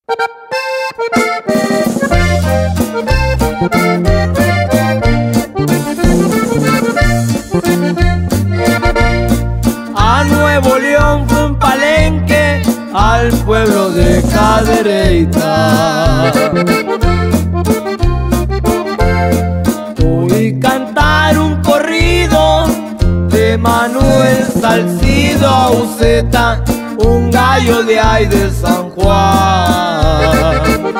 A Nuevo León fue un Palenque, al pueblo de Cadereyta. Oí cantar un corrido de Manuel Salcido Auceta, un gallo de ahí de San Juan,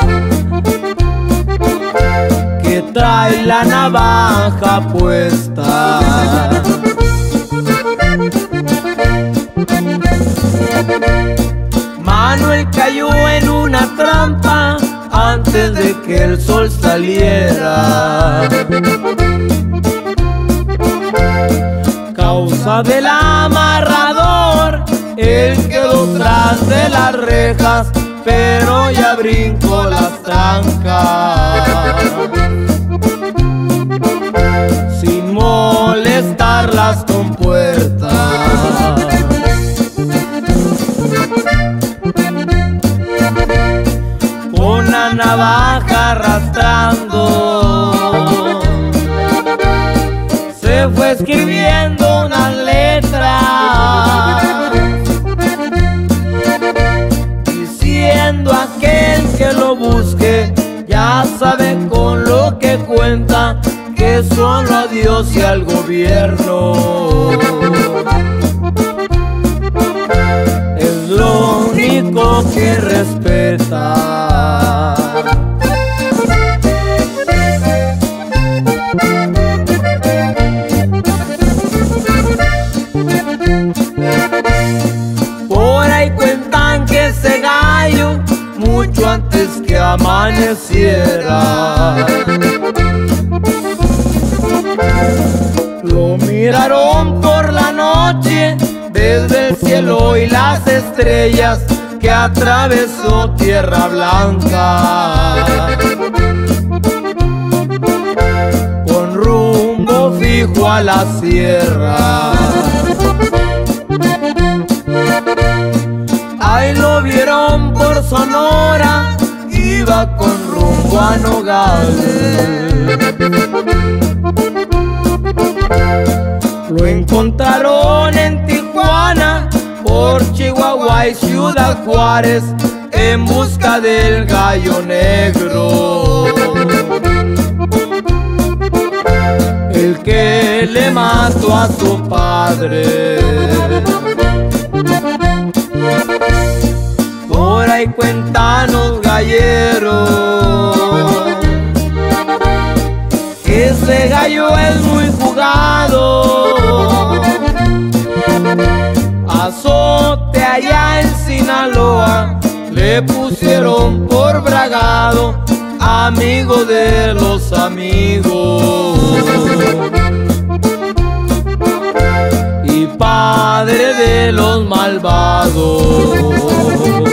que trae la navaja puesta. Manuel cayó en una trampa antes de que el sol saliera. Causa del amarrador, él quedó tras de las rejas, pero ya brincó las trancas sin molestar las compuertas. Con la navaja arrastrando, se fue escribiendo unas letras, diciendo a aquel que lo busque, ya sabe con lo que cuenta, que solo a Dios y al gobierno es lo único que respeta. Por ahí cuentan que ese gallo, mucho antes que amaneciera, lo miraron por la noche desde el cielo y las estrellas, que atravesó Tierra Blanca con rumbo fijo a la sierra. Ahí lo vieron por Sonora, iba con rumbo a Nogales. Lo encontraron en Tijuana, por Chihuahua y Ciudad Juárez, en busca del gallo negro, el que le mató a su padre. Por ahí cuentan los galleros que ese gallo es muy jugado. Azote allá en Sinaloa le pusieron por bragado, amigo de los amigos y padre de los malvados.